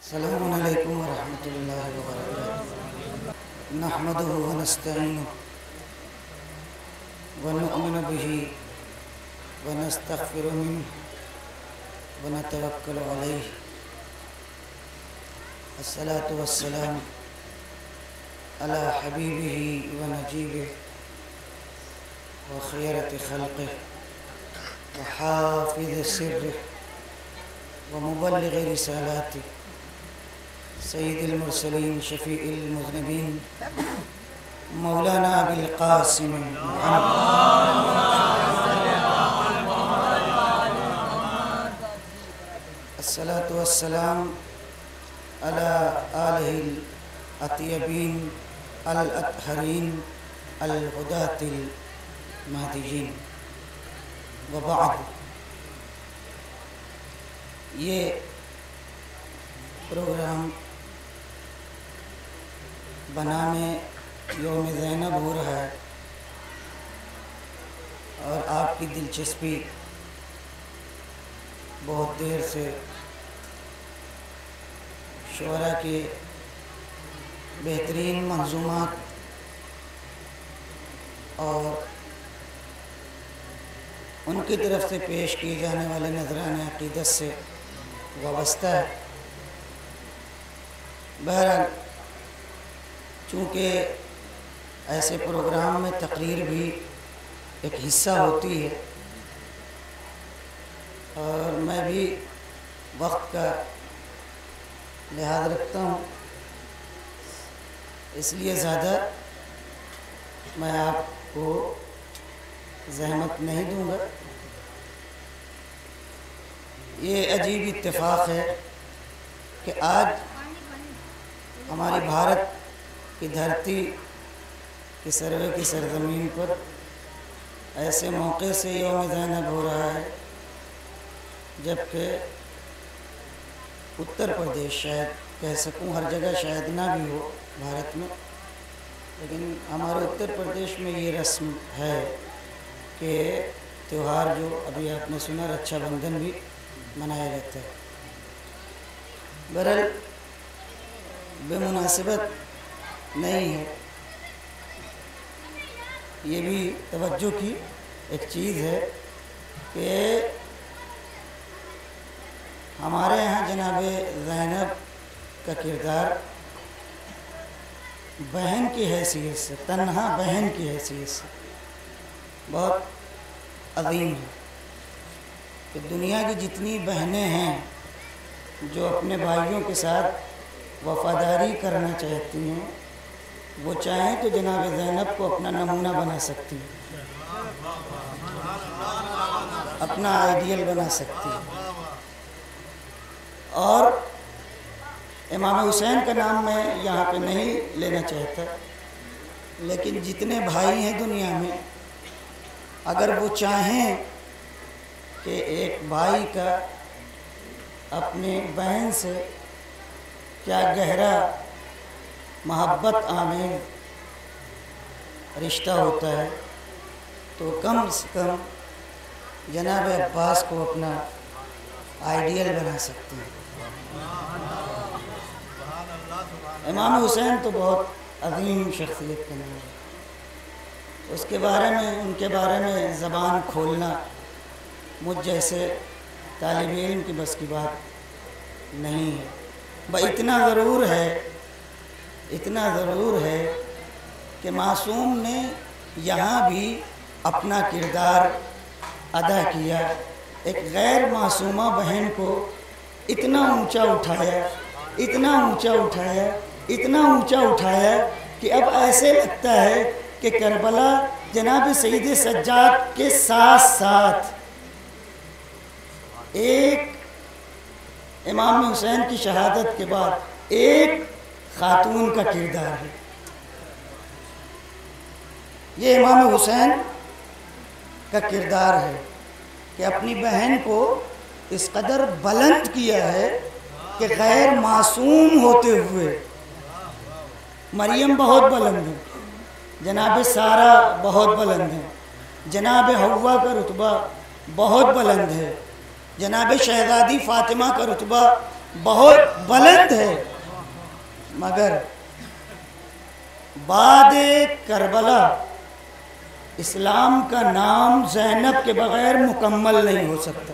السلام علیکم ورحمۃ اللہ وبرکاتہ نحمدہ ونستعینہ ونؤمن بہ ونستغفر منہ ونتوکل علیہ الصلاۃ والسلام علی حبیبہ ونجیبہ وخیرۃ خلقہ وحافظ سرہ ومبلغ رسالاتہ سید المرسلین شفیع المذنبین مولانا ابی القاسم الصلاۃ والسلام علی آلہ الاطیبین الاطہرین الہداۃ المہدیین وبعد. یہ پروگرام بنانے یوم زینب ہو رہا ہے اور آپ کی دلچسپی بہت دیر سے شعراء کے بہترین منظومات اور ان کی طرف سے پیش کیے جانے والے نذرانہ عقیدت سے وابستہ ہے. بہرحال چونکہ ایسے پروگرام میں تقریر بھی ایک حصہ ہوتی ہے اور میں بھی وقت کا لحاظ رکھتا ہوں، اس لیے زیادہ میں آپ کو زحمت نہیں دوں گا. یہ عجیب اتفاق ہے کہ آج ہماری بھارت کی دھرتی کی سروے کی سرزمین پر ایسے موقع سے یوم زینب ہو رہا ہے جبکہ اتر پردیش شاید کہہ سکوں، ہر جگہ شاید نہ بھی ہو بھارت میں، لیکن ہمارے اتر پردیش میں یہ رسم ہے کہ تہوار جو ابھی آپ نے سنا رکشا بندھن بھی منایا جاتا ہے. بہرحال بے مناسبت نہیں ہے، یہ بھی توجہ کی ایک چیز ہے کہ ہمارے یہاں جناب زینب کا کردار بہن کی حیثیت سے، تنہا بہن کی حیثیت سے بہت عظیم ہے کہ دنیا کی جتنی بہنیں ہیں جو اپنے بھائیوں کے ساتھ وفاداری کرنا چاہتی ہیں، وہ چاہیں تو جناب زینب کو اپنا نمونہ بنا سکتی ہیں، اپنا آئیڈیل بنا سکتی ہیں. اور امام حسین کا نام میں یہاں پہ نہیں لینا چاہتا، لیکن جتنے بھائی ہیں دنیا میں، اگر وہ چاہیں کہ ایک بھائی کا اپنی بہن سے کیا گہرا محبت آمیز رشتہ ہوتا ہے، تو کم سے کم جناب عباس کو اپنا آئیڈیل بنا سکتے ہیں. امام حسین تو بہت عظیم شخصیت کا نام ہے، اس کے بارے میں، ان کے بارے میں زبان کھولنا مجھ جیسے طالب علم کی بس کی بات نہیں ہے. اتنا ضرور ہے کہ معصوم نے یہاں بھی اپنا کردار ادا کیا، ایک غیر معصومہ بہن کو اتنا اونچا اٹھایا کہ اب ایسے لگتا ہے کہ کربلا جناب سید سجاد کے ساتھ ساتھ ایک امام حسین کی شہادت کے بعد ایک خاتون کا کردار ہے. یہ امام حسین کا کردار ہے کہ اپنی بہن کو اس قدر بلند کیا ہے کہ غیر معصوم ہوتے ہوئے مریم بہت بلند ہے، جناب سارہ بہت بلند ہے، جناب حوا کا رتبہ بہت بلند ہے، جناب شہزادی فاطمہ کا رتبہ بہت بلند ہے، مگر بعد کربلا اسلام کا نام زینب کے بغیر مکمل نہیں ہو سکتا،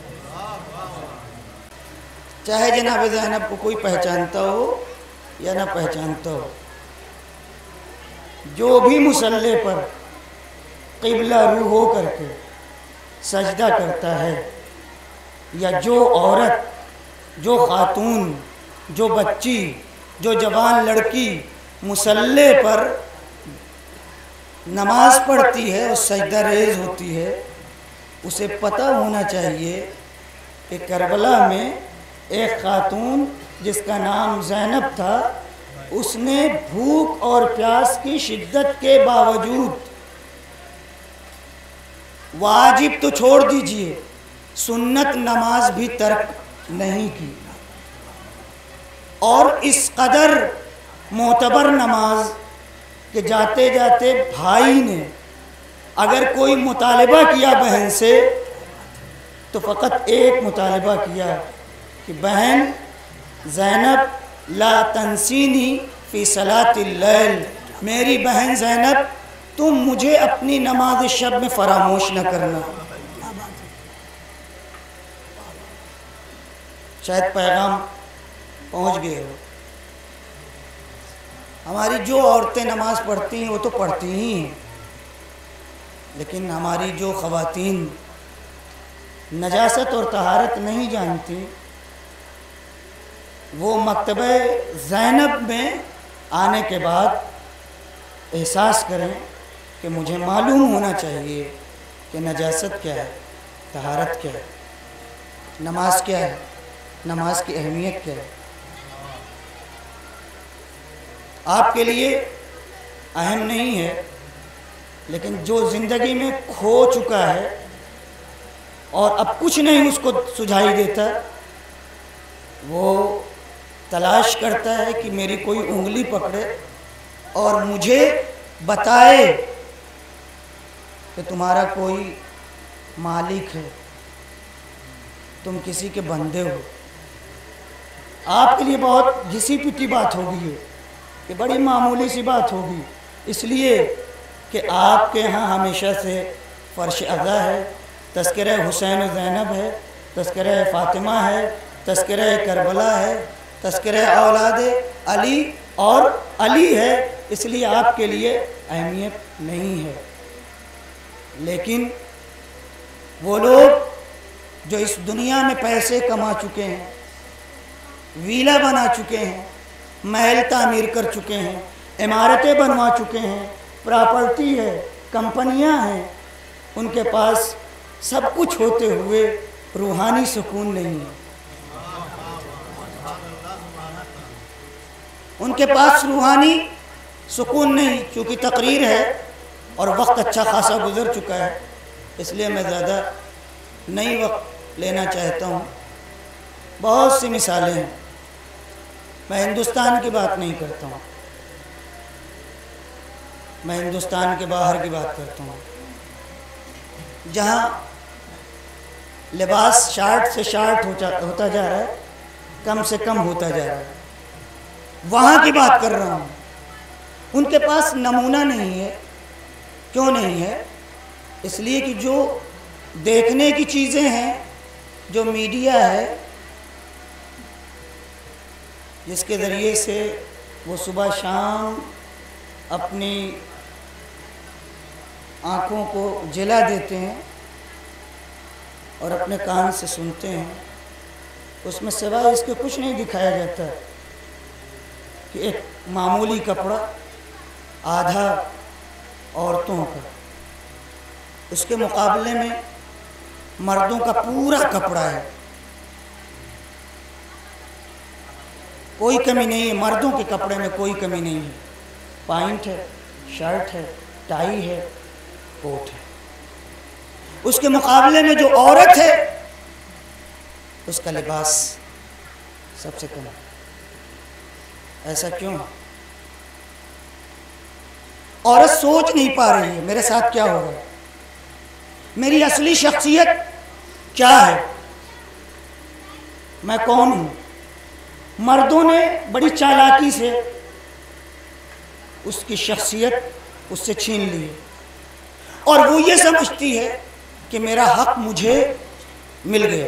چاہے جناب زینب کو کوئی پہچانتا ہو یا نہ پہچانتا ہو۔ جو بھی مصلی پر قبلہ رو ہو کر کے سجدہ کرتا ہے، یا جو عورت، جو خاتون، جو بچی، جو جوان لڑکی مصلی پر نماز پڑھتی ہے اور سجدہ ریز ہوتی ہے، اسے پتہ ہونا چاہیے کہ کربلا میں ایک خاتون جس کا نام زینب تھا، اس نے بھوک اور پیاس کی شدت کے باوجود واجب تو چھوڑ دیجئے، سنت نماز بھی ترک نہیں کی، اور اس قدر معتبر نماز کہ جاتے جاتے بھائی نے اگر کوئی مطالبہ کیا بہن سے تو فقط ایک مطالبہ کیا کہ بہن زینب لا تنسینی فی صلاۃ اللیل، میری بہن زینب تم مجھے اپنی نماز شب میں فراموش نہ کرنا۔ شاید پیغام پہنچ گئے ہو۔ ہماری جو عورتیں نماز پڑھتی ہیں وہ تو پڑھتی ہی ہیں، لیکن ہماری جو خواتین نجاست اور طہارت نہیں جانتی، وہ مکتبہ زینب میں آنے کے بعد احساس کریں کہ مجھے معلوم ہونا چاہیے کہ نجاست کیا ہے، طہارت کیا ہے، نماز کیا ہے، نماز کی اہمیت کیا ہے۔ آپ کے لیے اہم نہیں ہے، لیکن جو زندگی میں کھو چکا ہے اور اب کچھ نہیں اس کو سجھائی دیتا، وہ تلاش کرتا ہے کہ میری کوئی انگلی پکڑے اور مجھے بتائے کہ تمہارا کوئی مالک ہے، تم کسی کے بندے ہو۔ آپ کے لیے بہت گھسی پٹی بات ہوگی ہے، کہ بڑی معمولی سی بات ہوگی، اس لیے کہ آپ کے ہاں ہمیشہ سے فرش اعضا ہے، تذکرہ حسین و زینب ہے، تذکرہ فاطمہ ہے، تذکرہ کربلا ہے، تذکرہ اولاد علی اور علی ہے، اس لیے آپ کے لیے اہمیت نہیں ہے۔ لیکن وہ لوگ جو اس دنیا میں پیسے کما چکے ہیں، ویلا بنا چکے ہیں، محل تعمیر کر چکے ہیں، عمارتیں بنوا چکے ہیں، پراپرٹی ہے، کمپنیاں ہیں، ان کے پاس سب کچھ ہوتے ہوئے روحانی سکون نہیں ہے۔ ان کے پاس روحانی سکون نہیں، چونکہ تقریر ہے اور وقت اچھا خاصا گزر چکا ہے، اس لیے میں زیادہ نہیں وقت لینا چاہتا ہوں۔ بہت سی مثالیں ہیں، میں ہندوستان کی بات نہیں کرتا ہوں، میں ہندوستان کے باہر کی بات کرتا ہوں، جہاں لباس شارٹ سے شارٹ ہوتا جا رہا ہے، کم سے کم ہوتا جا رہا ہے، وہاں کی بات کر رہا ہوں۔ ان کے پاس نمونہ نہیں ہے۔ کیوں نہیں ہے؟ اس لیے کہ جو دیکھنے کی چیزیں ہیں، جو میڈیا ہے، جس کے ذریعے سے وہ صبح شام اپنی آنکھوں کو جلا دیتے ہیں اور اپنے کان سے سنتے ہیں، اس میں سوائے اس کے کچھ نہیں دکھایا جاتا کہ ایک معمولی کپڑا آدھا عورتوں کا، اس کے مقابلے میں مردوں کا پورا کپڑا ہے، کوئی کمی نہیں ہے، مردوں کے کپڑے میں کوئی کمی نہیں ہے، پائنٹ ہے، شرٹ ہے، ٹائی ہے، کوٹ ہے۔ اس کے مقابلے میں جو عورت ہے اس کا لباس سب سے کم ہے۔ ایسا کیوں؟ عورت سوچ نہیں پا رہی ہے میرے ساتھ کیا ہو رہا ہے، میری اصلی شخصیت کیا ہے، میں کون ہوں، مردوں نے بڑی چالاکی سے اس کی شخصیت اس سے چھین لی اور وہ یہ سمجھتی ہے کہ میرا حق مجھے مل گیا،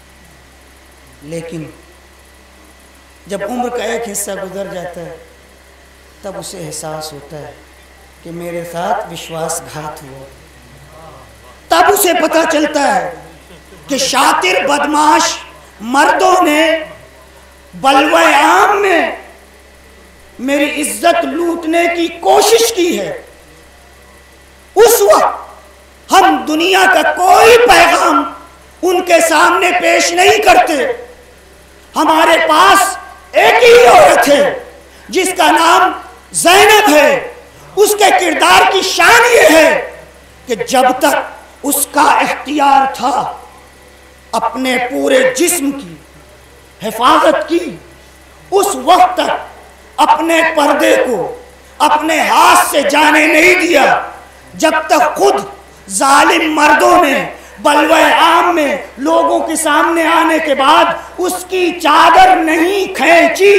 لیکن جب عمر کا ایک حصہ گزر جاتا ہے تب اسے احساس ہوتا ہے کہ میرے ساتھ وشواس گھات ہوا، تب اسے پتہ چلتا ہے کہ شاطر بدماش مردوں نے بلوائے عام میں میری عزت لوٹنے کی کوشش کی ہے۔ اس وقت ہم دنیا کا کوئی پیغام ان کے سامنے پیش نہیں کرتے، ہمارے پاس ایک ہی عورت ہے جس کا نام زینب ہے، اس کے کردار کی شان یہ ہے کہ جب تک اس کا اختیار تھا اپنے پورے جسم کی حفاظت کی، اس وقت تک اپنے پردے کو اپنے ہاتھ سے جانے نہیں دیا، جب تک خود ظالم مردوں نے بلوائے عام میں لوگوں کے سامنے آنے کے بعد اس کی چادر نہیں کھینچی۔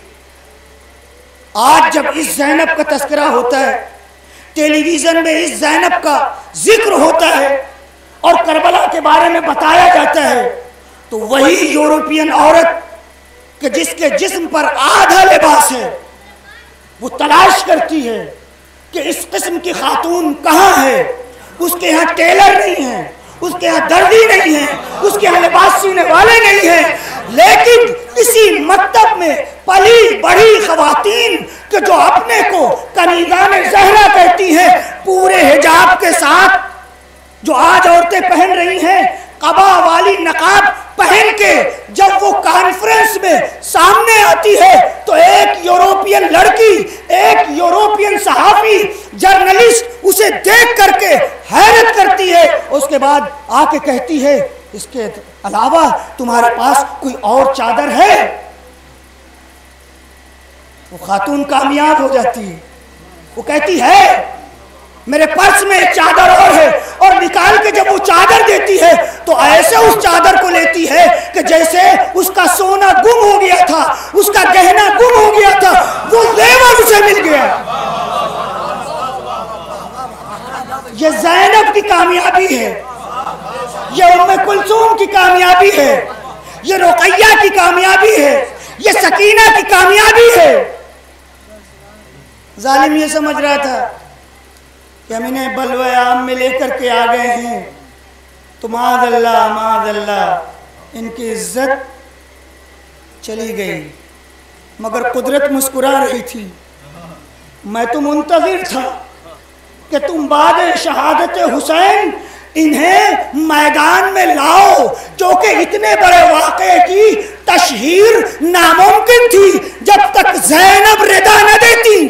آج جب اس زینب کا تذکرہ ہوتا ہے، ٹیلی ویژن میں اس زینب کا ذکر ہوتا ہے اور کربلا کے بارے میں بتایا جاتا ہے، تو وہی یورپین عورت کہ جس کے جسم پر آدھا لباس ہے، وہ تلاش کرتی ہے کہ اس قسم کی خاتون کہاں ہے۔ اس کے ہاں ٹیلر نہیں ہے، اس کے ہاں دردی نہیں ہے، اس کے ہاں لباس سینے والے نہیں ہیں، لیکن اسی مکتب میں پلی بڑھی خواتین کہ جو اپنے کو کنیزان زہرا کہتی ہیں، پورے حجاب کے ساتھ جو آج عورتیں پہن رہی ہیں، قبا والی نقاب پہن کے جب وہ کانفرنس میں سامنے آتی ہے تو ایک یوروپین لڑکی، ایک یوروپین صحافی، جرنلسٹ اسے دیکھ کر کے حیرت کرتی ہے، اس کے بعد آ کے کہتی ہے اس کے علاوہ تمہارے پاس کوئی اور چادر ہے؟ وہ خاتون کامیاب ہو جاتی ہے، وہ کہتی ہے میرے پرس میں ایک چادر اور ہے، اور نکال کے جب وہ چادر دیتی ہے تو ایسے اس چادر کو لیتی ہے کہ جیسے اس کا سونا گم ہو گیا تھا، اس کا گہنا گم ہو گیا تھا، وہ زیور اسے مل گیا۔ یہ زینب کی کامیابی ہے، یہ ام کلثوم کی کامیابی ہے، یہ رقیہ کی کامیابی ہے، یہ سکینہ کی کامیابی ہے۔ ظالم یہ سمجھ رہا تھا کہ ہم انہیں بلوائے عام میں لے کر کے آ گئے ہیں تو معاذ اللہ ان کی عزت چلی گئی، مگر قدرت مسکرا رہی تھی۔ میں تو منتظر تھا کہ تم بعد شہادت حسین انہیں میدان میں لاؤ، کیونکہ اتنے بڑے واقعے کی تشہیر ناممکن تھی جب تک زینب رضا نہ دیتی۔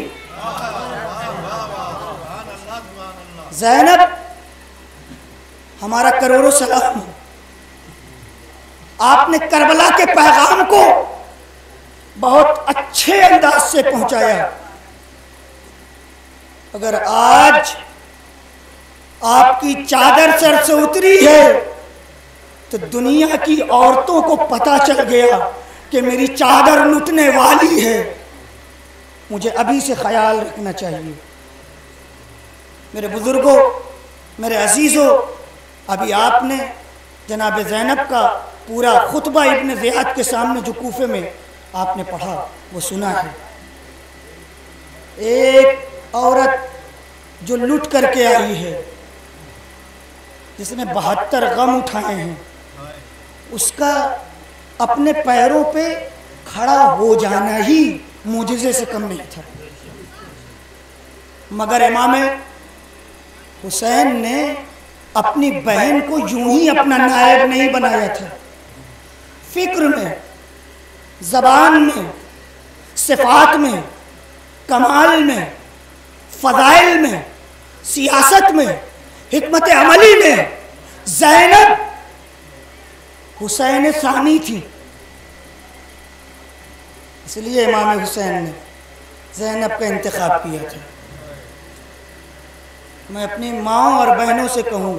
زینب ہمارا کروڑوں سلام، آپ نے کربلا کے پیغام کو بہت اچھے انداز سے پہنچایا۔ اگر آج آپ کی چادر سر سے اتری ہے تو دنیا کی عورتوں کو پتہ چل گیا کہ میری چادر لٹنے والی ہے، مجھے ابھی سے خیال رکھنا چاہیے۔ میرے بزرگوں، میرے عزیزوں، ابھی آپ نے جناب زینب کا پورا خطبہ ابن زیاد کے سامنے جو کوفے میں آپ نے پڑھا وہ سنا ہے۔ ایک عورت جو لٹ کر کے آئی ہے، جس نے 72 غم اٹھائے ہیں، اس کا اپنے پیروں پہ کھڑا ہو جانا ہی معجزے سے کم نہیں تھا، مگر امام حسین نے اپنی بہن کو یوں ہی اپنا نائب نہیں بنایا تھا۔ فکر میں، زبان میں، صفات میں، کمال میں، فضائل میں، سیاست میں، حکمت عملی میں زینب حسین ثانی تھی۔ اس لیے امام حسین نے زینب کا انتخاب کیا تھا۔ میں اپنی ماں اور بہنوں سے کہوں گا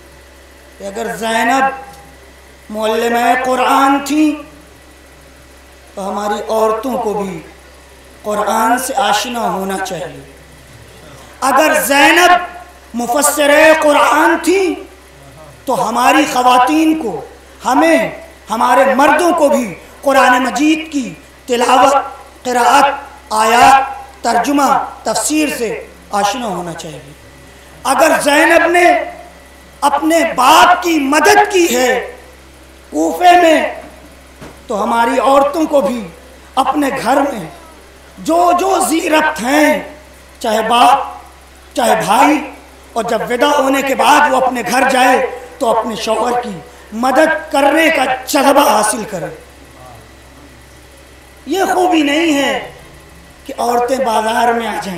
کہ اگر زینب معلمہ قرآن تھی تو ہماری عورتوں کو بھی قرآن سے آشنا ہونا چاہیے۔ اگر زینب مفسرہ قرآن تھی تو ہماری خواتین کو، ہمیں، ہمارے مردوں کو بھی قرآن مجید کی تلاوت، قراءت، آیات، ترجمہ، تفسیر سے آشنا ہونا چاہیے۔ اگر زینب نے اپنے باپ کی مدد کی ہے کوفے میں، تو ہماری عورتوں کو بھی اپنے گھر میں جو ذی ربط ہیں، چاہے باپ چاہے بھائی، اور جب ودا ہونے کے بعد وہ اپنے گھر جائے تو اپنے شوہر کی مدد کرنے کا جذبہ حاصل کرے۔ یہ خوبی نہیں ہے کہ عورتیں بازار میں آ جائیں،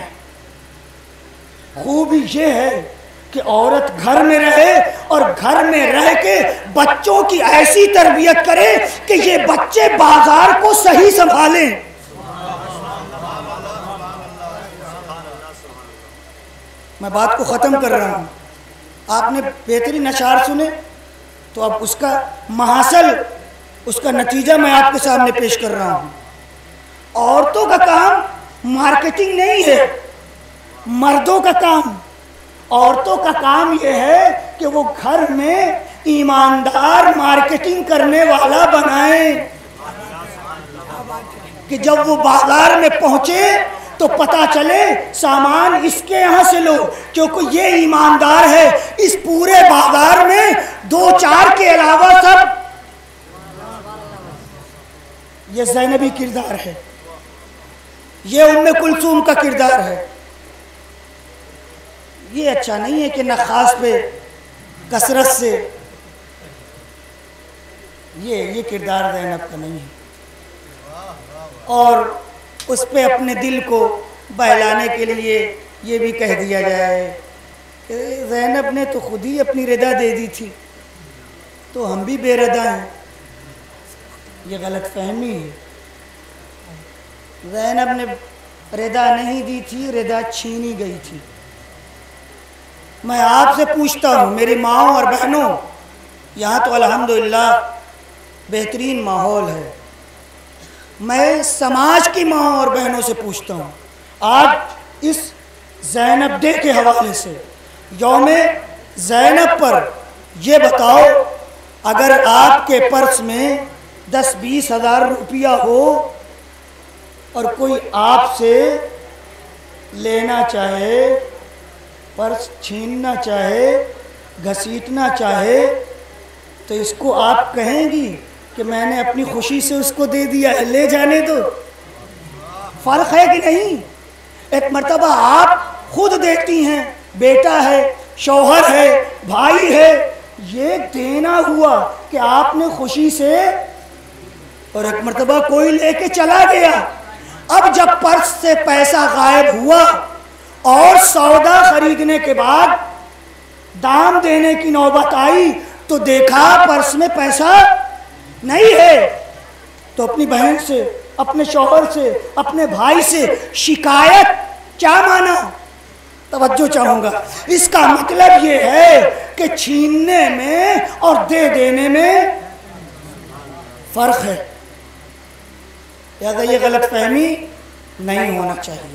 خوبی یہ ہے کہ عورت گھر میں رہے اور گھر میں رہ کے بچوں کی ایسی تربیت کرے کہ یہ بچے بازار کو صحیح سنبھالیں۔ میں بات کو ختم کر رہا ہوں۔ آپ نے بہترین اشعار سنے تو اب اس کا محاصل، اس کا نتیجہ میں آپ کے سامنے پیش کر رہا ہوں۔ عورتوں کا کام مارکیٹنگ نہیں ہے، مردوں کا کام۔ عورتوں کا کام یہ ہے کہ وہ گھر میں ایماندار مارکیٹنگ کرنے والا بنائیں، کہ جب وہ بازار میں پہنچے تو پتہ چلے سامان اس کے یہاں سے لو، کیونکہ یہ ایماندار ہے۔ اس پورے بازار میں 2-4 کے علاوہ سب، یہ زینبی کردار ہے، یہ ام کلثوم کا کردار ہے۔ یہ اچھا نہیں ہے کہ نخاس پہ کثرت سے، یہ کردار زینب کا نہیں ہے۔ اور اس پہ اپنے دل کو بہلانے کے لیے یہ بھی کہہ دیا جائے کہ زینب نے تو خود ہی اپنی رضا دے دی تھی تو ہم بھی بے رضا ہیں۔ یہ غلط فہمی ہے۔ زینب نے رضا نہیں دی تھی، رضا چھینی گئی تھی۔ میں آپ سے پوچھتا ہوں، میری ماؤں اور بہنوں، یہاں تو الحمدللہ بہترین ماحول ہے، میں سماج کی ماؤں اور بہنوں سے پوچھتا ہوں، آج اس زینب ڈے کے حوالے سے، یوم زینب پر یہ بتاؤ، اگر آپ کے پرس میں 10-20 ہزار روپیہ ہو اور کوئی آپ سے لینا چاہے، پرس چھیننا چاہے، گھسیٹنا چاہے، تو اس کو آپ کہیں گی کہ میں نے اپنی خوشی سے اس کو دے دیا ہے، لے جانے دو؟ فرق ہے کہ نہیں؟ ایک مرتبہ آپ خود دیتی ہیں، بیٹا ہے، شوہر ہے، بھائی ہے، یہ دینا ہوا کہ آپ نے خوشی سے، اور ایک مرتبہ کوئی لے کے چلا گیا۔ اب جب پرس سے پیسہ غائب ہوا اور سودا خریدنے کے بعد دام دینے کی نوبت آئی تو دیکھا پرس میں پیسہ نہیں ہے، تو اپنی بہن سے، اپنے شوہر سے، اپنے بھائی سے شکایت کیا مانا؟ توجہ چاہوں گا۔ اس کا مطلب یہ ہے کہ چھیننے میں اور دے دینے میں فرق ہے، لہذا یہ غلط فہمی نہیں ہونا چاہیے۔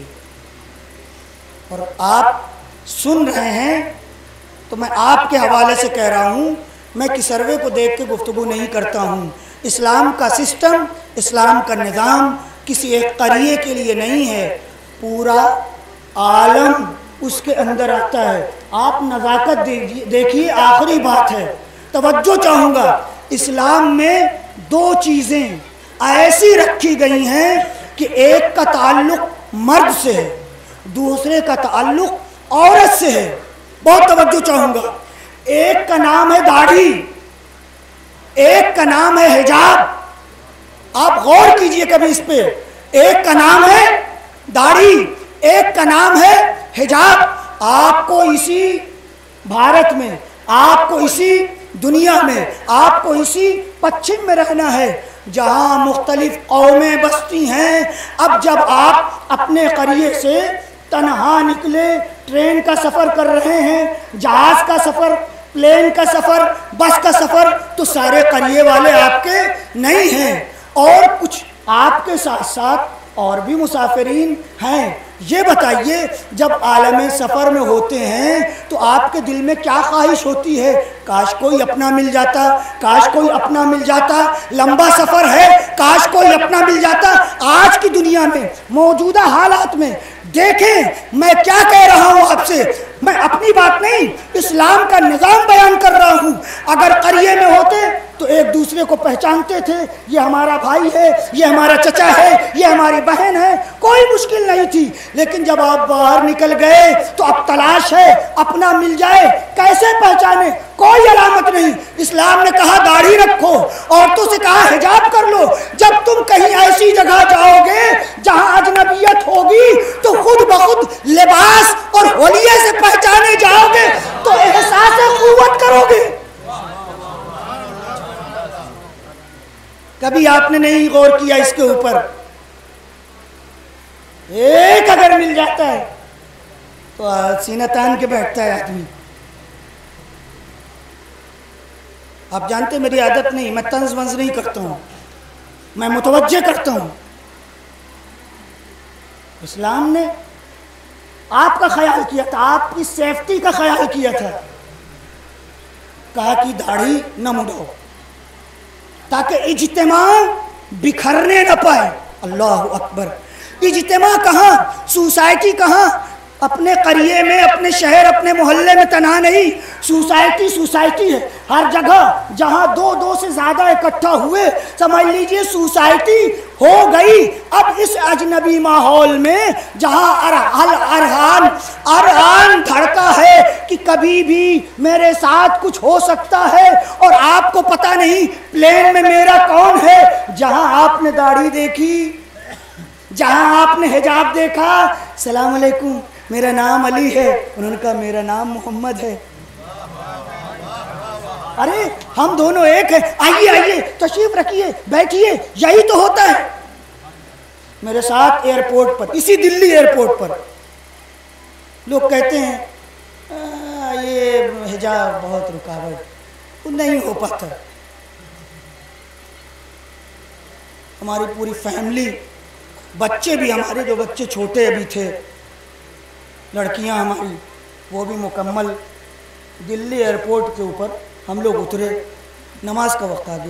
اور آپ سن رہے ہیں تو میں آپ کے حوالے سے کہہ رہا ہوں، میں کسی سروے کو دیکھ کے گفتگو نہیں کرتا ہوں۔ اسلام کا سسٹم، اسلام کا نظام کسی ایک قریے کے لیے نہیں ہے، پورا عالم اس کے اندر آتا ہے۔ آپ نزاکت دیکھیے، آخری بات ہے، توجہ چاہوں گا، اسلام میں 2 چیزیں ایسی رکھی گئی ہیں کہ ایک کا تعلق مرد سے ہے، دوسرے کا تعلق عورت سے ہے۔ بہت توجہ چاہوں گا۔ ایک کا نام ہے داڑھی، ایک کا نام ہے حجاب۔ آپ غور کیجئے کبھی اس پہ، ایک کا نام ہے داڑھی، ایک کا نام ہے حجاب۔ آپ کو اسی بھارت میں، آپ کو اسی دنیا میں، آپ کو اسی پچھم میں رہنا ہے جہاں مختلف قومیں بستی ہیں۔ اب جب آپ اپنے قریے سے تنہا نکلے، ٹرین کا سفر کر رہے ہیں، جہاز کا سفر، پلین کا سفر، بس کا سفر، تو سارے قریے والے آپ کے نہیں ہیں، اور کچھ آپ کے ساتھ ساتھ اور بھی مسافرین ہیں. یہ بتائیے جب عالم سفر میں ہوتے ہیں تو آپ کے دل میں کیا خواہش ہوتی ہے؟ کاش کوئی اپنا مل جاتا، کاش کوئی اپنا مل جاتا. لمبا سفر ہے، کاش کوئی اپنا مل جاتا. آج کی دنیا میں موجودہ حالات میں دیکھیں، میں کیا کہہ رہا ہوں آپ سے، میں اپنی بات نہیں اسلام کا نظام بیان کر رہا ہوں. اگر قریے میں ہوتے تو ایک دوسرے کو پہچانتے تھے، یہ ہمارا بھائی ہے، یہ ہمارا چچا ہے، یہ ہماری بہن ہے، کوئی مشکل نہیں تھی. لیکن جب آپ باہر نکل گئے تو اب تلاش ہے، اپنا مل جائے کیسے پہچانے؟ کوئی علامت نہیں. اسلام نے کہا داڑھی رکھو، عورتوں سے کہا حجاب کر لو. جب تم کہیں ایسی جگہ جاؤ گے جہاں اجنبیت ہوگی تو خود بخود لباس اور ہولیے سے پہچانے جاؤ گے تو احساس قوت کرو گے. کبھی آپ نے نہیں غور کیا اس کے اوپر؟ ایک اگر مل جاتا ہے تو سینہ تان کے بیٹھتا ہے آدمی. آپ جانتے میری عادت نہیں، میں طنز ونز نہیں کرتا ہوں، میں متوجہ کرتا ہوں. اسلام نے آپ کا خیال کیا تھا، آپ کی سیفٹی کا خیال کیا تھا. کہا کہ داڑھی نہ مڈاؤ تاکہ اجتماع بکھرنے نہ پائے. اللہ اکبر. اجتماع کہاں؟ سوسائٹی کہاں؟ اپنے قریے میں، اپنے شہر، اپنے محلے میں تنہا نہیں. سوسائٹی ہے ہر جگہ. جہاں دو سے زیادہ اکٹھا ہوئے سمجھ لیجئے سوسائٹی ہو گئی. اب اس اجنبی ماحول میں جہاں ارحان دھڑکا ہے کہ کبھی بھی میرے ساتھ کچھ ہو سکتا ہے اور آپ کو پتہ نہیں پلین میں میرا کون ہے. جہاں آپ نے داڑھی دیکھی، جہاں آپ نے حجاب دیکھا، السلام علیکم میرا نام علی ہے، انہوں نے کہا میرا نام محمد ہے. ارے ہم دونوں ایک ہیں، آئیے تشریف رکھیے، بیٹھیے. یہی تو ہوتا ہے. میرے ساتھ ایئرپورٹ پر، اسی دلی ایئرپورٹ پر لوگ کہتے ہیں یہ حجاب بہت رکاوٹ، وہ نہیں ہو پاتا. ہماری پوری فیملی، بچے بھی ہمارے، جو بچے چھوٹے ابھی تھے، لڑکیاں ہماری، وہ بھی مکمل. دلی ایئرپورٹ کے اوپر ہم لوگ اترے، نماز کا وقت آ گیا.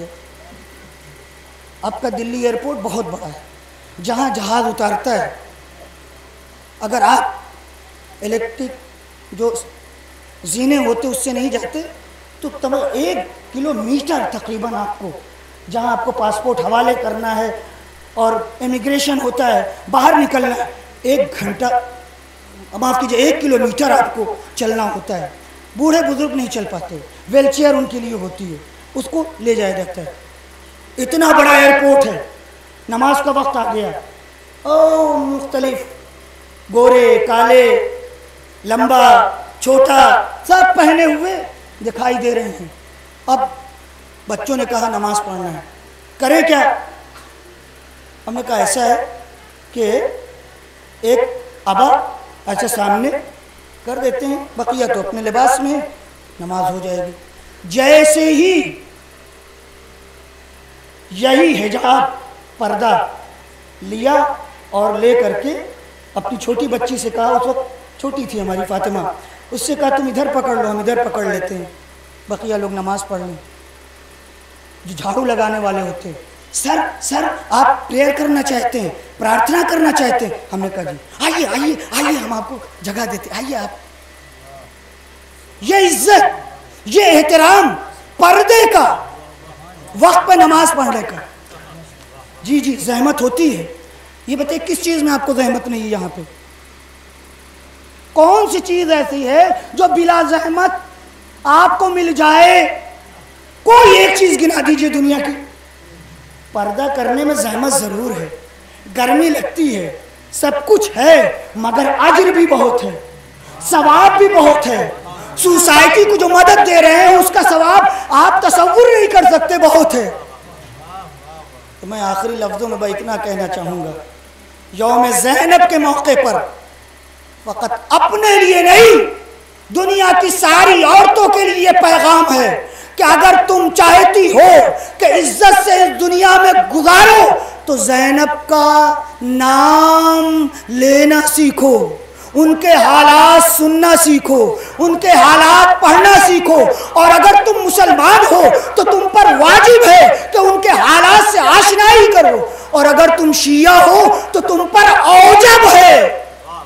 اب کا دلی ایئرپورٹ بہت بڑا ہے. جہاں جہاز اتارتا ہے، اگر آپ الیکٹرک جو زینے ہوتے اس سے نہیں جاتے تو 1 کلومیٹر تقریباً آپ کو، جہاں آپ کو پاسپورٹ حوالے کرنا ہے اور امیگریشن ہوتا ہے، باہر نکلنا ہے، 1 گھنٹہ، معاف کیجیے 1 کلومیٹر آپ کو چلنا ہوتا ہے. بوڑھے بزرگ نہیں چل پاتے، ویل چیئر ان کے لیے ہوتی ہے، اس کو لے جایا جاتا ہے. اتنا بڑا ایئرپورٹ ہے. نماز کا وقت آ گیا. مختلف گورے، کالے، لمبا، چھوٹا، سب پہنے ہوئے دکھائی دے رہے ہیں. اب بچوں نے کہا نماز پڑھنا ہے، کریں کیا؟ ہم نے کہا ایسا ہے کہ ایک ابا ایسا سامنے کر دیتے ہیں، بقیہ تو اپنے لباس میں نماز ہو جائے گی. جیسے ہی یہی حجاب پردہ لیا اور لے کر کے اپنی چھوٹی بچی سے کہا، اس وقت چھوٹی تھی ہماری فاطمہ، اس سے کہا تم ادھر پکڑ لو، ہم ادھر پکڑ لیتے ہیں، بقیہ لوگ نماز پڑھ لیں. جو جھاڑو لگانے والے ہوتے، سر آپ پریئر کرنا چاہتے ہیں، پرارتھنا کرنا چاہتے ہیں؟ ہم نے کہا جی آئیے ہم آپ کو جگہ دیتے، آئیے آپ. یہ عزت، یہ احترام پردے کا، وقت پہ نماز پڑھنے کا. جی زحمت ہوتی ہے. یہ بتائیے کس چیز میں آپ کو زحمت نہیں ہے؟ یہاں پہ کون سی چیز ایسی ہے جو بلا زحمت آپ کو مل جائے؟ کوئی ایک چیز گنا دیجئے دنیا کی. پردہ کرنے میں زحمت ضرور ہے، گرمی لگتی ہے، سب کچھ ہے، مگر اجر بھی بہت ہے، ثواب بھی بہت ہے. سوسائٹی کو جو مدد دے رہے ہیں اس کا ثواب آپ تصور نہیں کر سکتے، بہت ہے. تو میں آخری لفظوں میں اتنا کہنا چاہوں گا، یوم زینب کے موقع پر فقط اپنے لیے نہیں، دنیا کی ساری عورتوں کے لیے پیغام ہے کہ اگر تم چاہتی ہو کہ عزت سے اس دنیا میں گزارو تو زینب کا نام لینا سیکھو، ان کے حالات سننا سیکھو، ان کے حالات پڑھنا سیکھو، اور اگر تم مسلمان ہو تو تم پر واجب ہے کہ ان کے حالات سے آشنائی کرو، اور اگر تم شیعہ ہو تو تم پر اوجب ہے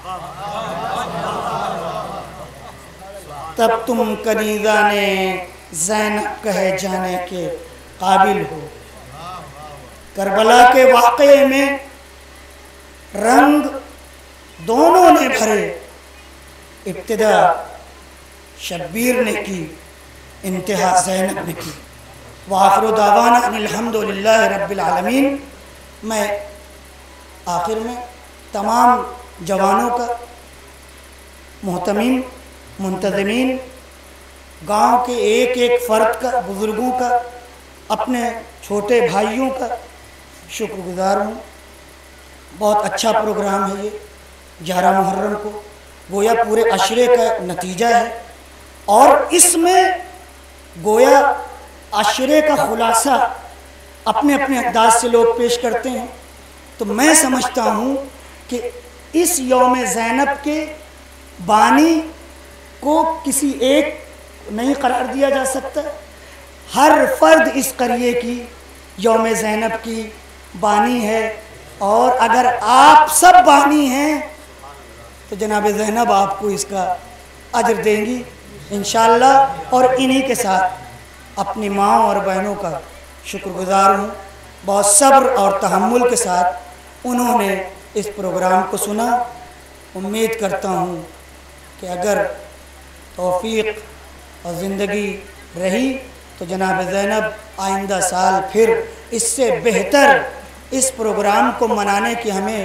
تب تم کنیزان زینب کہے جانے کے قابل ہو۔ کربلا کے واقعے میں رنگ دونوں نے بھرے، ابتدا شبیر نے کی، انتہا زینب نے کی۔ وآخر دعوانا ان الحمدللہ رب العالمین۔ میں آخر میں تمام جوانوں کا، محتمین، منتظمین، گاؤں کے ایک ایک فرد کا، بزرگوں کا، اپنے چھوٹے بھائیوں کا شکر گزار ہوں۔ بہت اچھا پروگرام ہے یہ 11 محرم کو، گویا پورے عشرے کا نتیجہ ہے، اور اس میں گویا عشرے کا خلاصہ اپنے اپنے انداز سے لوگ پیش کرتے ہیں۔ تو میں سمجھتا ہوں کہ اس یوم زینب کے بانی کو کسی ایک نہیں قرار دیا جا سکتا، ہر فرد اس قریے کی یوم زینب کی بانی ہے، اور اگر آپ سب بانی ہیں تو جناب زینب آپ کو اس کا اجر دیں گی انشاءاللہ، اور انہی کے ساتھ اپنی ماں اور بہنوں کا شکر گزار ہوں۔ بہت صبر اور تحمل کے ساتھ انہوں نے اس پروگرام کو سنا۔ امید کرتا ہوں کہ اگر توفیق اور زندگی رہی تو جناب زینب آئندہ سال پھر اس سے بہتر اس پروگرام کو منانے کی ہمیں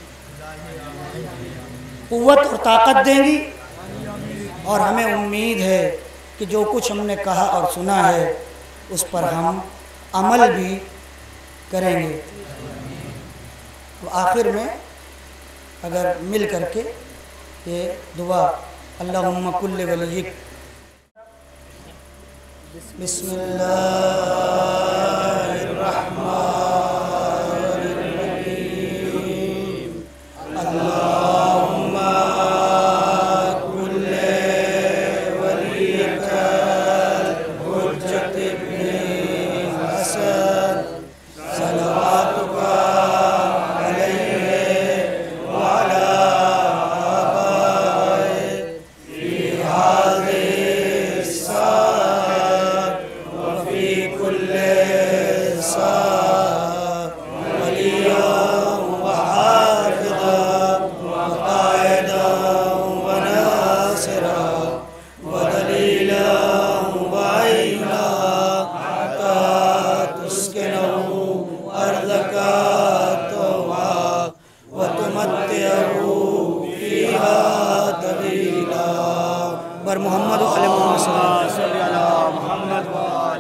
قوت اور طاقت دیں گی، اور ہمیں امید ہے کہ جو کچھ ہم نے کہا اور سنا ہے اس پر ہم عمل بھی کریں گے۔ آخر میں اگر مل کر کے یہ دعا، اللہم کل ولیک، بسم اللہ الرحمن الرحیم، اللہم کل ولیک الحجۃ ابن حسن صلواتک علیہ وعلی آبائہ فی هذه الساعة وفي كل ساعة وليا وحافظا وقائدا وناصرا ودليلا وعينا حتى تسكنه أرضك طوعا وتمتعه فيها طويلا۔ بر محمد و علی محمد صلی اللہ علیہ وسلم۔